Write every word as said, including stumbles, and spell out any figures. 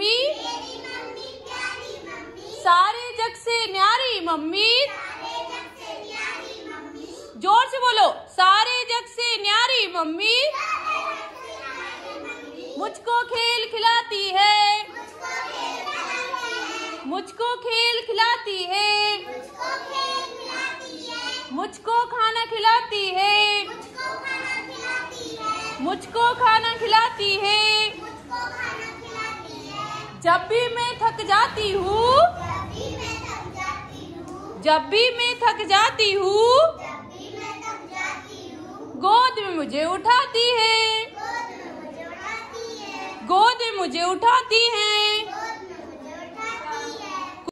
Mummy, सारे जग से न्यारी मम्मी। जोर से बोलो, सारे जग से न्यारी मम्मी। मुझको खेल खिलाती है, मुझको खेल खिलाती है, मुझको खाना खिलाती है, मुझको खाना खिलाती है। जब भी मैं थक जाती हूँ, जब भी मैं थक जाती हूँ, गोद में मुझे उठाती है, गोद में मुझे उठाती है।